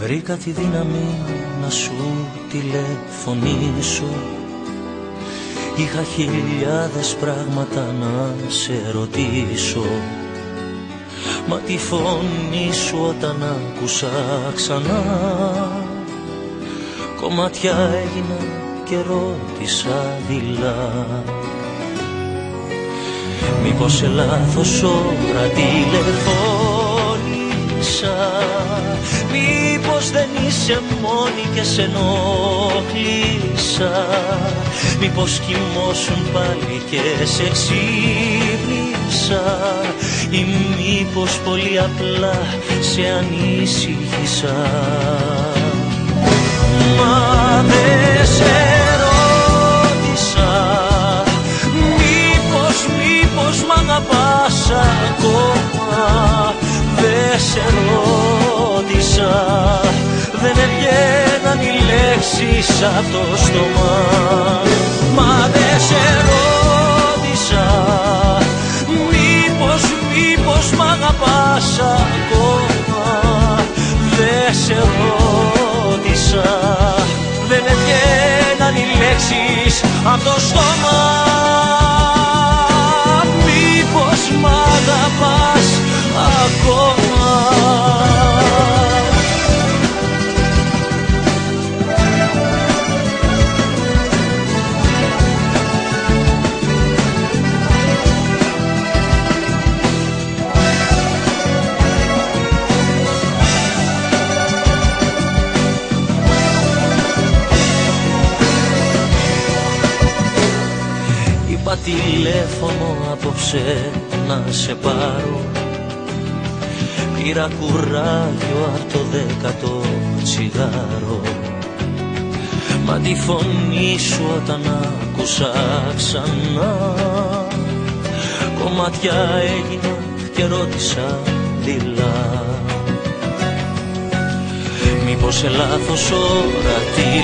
Βρήκα τη δύναμη να σου τηλεφωνήσω. Είχα χιλιάδες πράγματα να σε ρωτήσω, μα τη φωνή σου όταν άκουσα ξανά, κομμάτια έγινα και ρώτησα δειλά. Μήπως σε λάθος ώρα τηλεφώνησα, μήπως δεν είσαι μόνη και σε ενοχλήσα, μήπως κοιμώσουν πάλι και σε ξύπνησα, ή μήπως πολύ απλά σε ανησύχησα. Μα δεν σε ρώτησα, μήπως μ' αγαπάς ακόμα. Δεν σε ρώτησα, δεν έβγαιναν οι λέξεις απ' το στόμα. Μα δεν σε ρώτησα, μήπως μ' αγαπάς ακόμα. Δεν σε ρώτησα, δεν έβγαιναν οι λέξεις απ' το στόμα. Μήπως μ' αγαπάς ακόμα. Είπα τηλέφωνο απόψε να σε πάρω, πήρα κουράγιο απ' το 10ο τσιγάρο, μα τη φωνή σου όταν άκουσα ξανά, κομμάτια έγινα και ρώτησα δειλά. Μήπως σε λάθος ώρα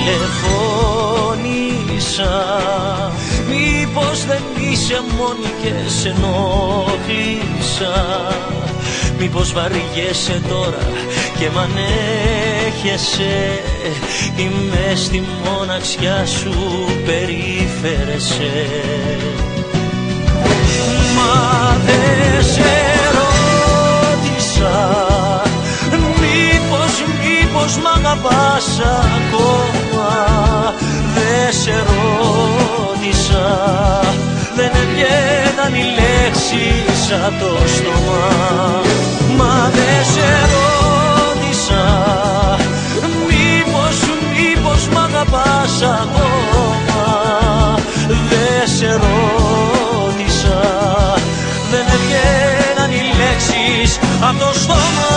τηλεφώνησα, μήπως δεν είσαι μόνη και σε ενοχλήσα, μήπως βαριέσαι τώρα και μ' ανέχεσαι, ή μες στη μοναξιά σου περίφερεσαι. Μα δεν σε ρώτησα, μήπως μ' αγαπάς ακόμα. Δεν σε ρώτησα, δεν έβγαιναν οι λέξεις απ' το στόμα. Μα δεν σε ρώτησα, μήπως μ' αγαπάς ακόμα. Δεν σε ρώτησα, δεν έβγαιναν οι λέξεις απ' το στόμα.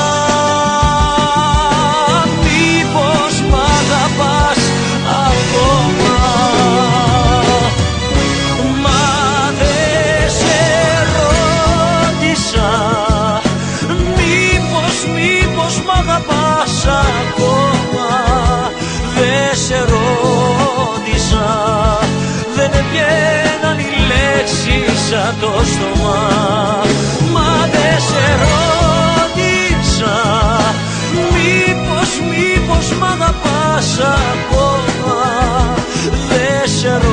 Μήπως μ' αγαπάς ακόμα. Μα δεν σε ρώτησα, μήπως μ' αγαπάς ακόμα. Δεν σε ρώτησα, δεν έβγαιναν οι λέξεις απ' το στόμα. Μα δεν σε ρώτησα, μήπως μ' αγαπάς ακόμα. Δεν σε ρώτησα.